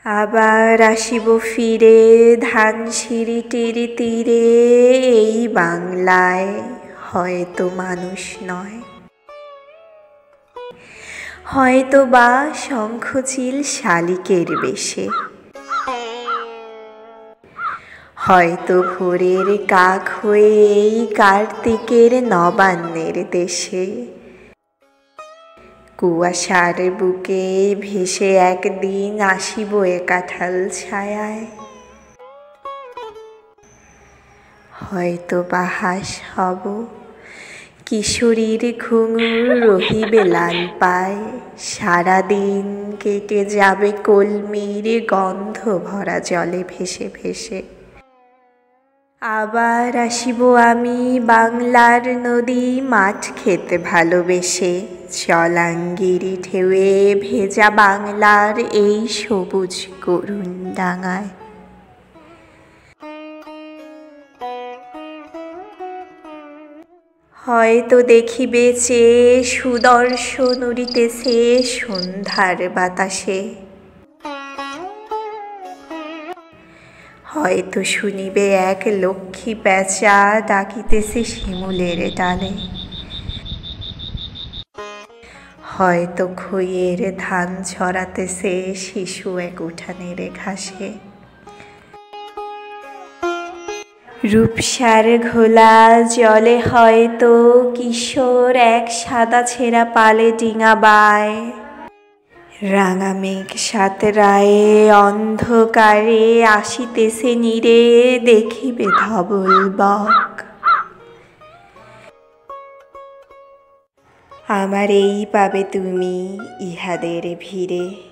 আবার আসিব ফিরে ধানসিঁড়িটির তীরে, এই বাংলায় হয়তো মানুষ নয়, হয়তো বা শঙ্খচিল শালিকের বেশে, হয়তো ভোরের কাক হয়ে এই কার্তিকের নবান্নের দেশে, কুয়াশার বুকে ভেসে একদিন আসিব এ কাঁঠাল ছায়ায়, হয়তো বা হাঁস হব, কিশোরীর ঘুঙুর রহিবে লাল পায়, সারাদিন কেটে যাবে কলমির গন্ধ ভরা জলে ভেসে ভেসে। আবার আসিব আমি বাংলার নদী মাঠ খেতে ভালোবেসে, জলাঙ্গিরি ঢেউয়ে ভেজা বাংলার এই সবুজ করুণ ডাঙায়। হয়তো দেখিবে চেয়ে সুদর্শন উড়িতেছে সন্ধ্যার বাতাসে, হয়তো শুনিবে এক লক্ষ্মী প্যাঁচা ডাকিতেছে শিমুলের ডালে, হয়তো খইয়ের ধান ছড়াতেছে শিশু এক উঠানের ঘাসে। রূপসার ঘোলা জলে হয়তো কিশোর এক সাদা ছেঁড়া পালে ডিঙা বায়, রাঙা মেঘ সাতরায়ে অন্ধকারে আসিতেছে নীরে দেখিবে ধবল বক। আমার এই পাবে তুমি ইহাদের ভিড়ে।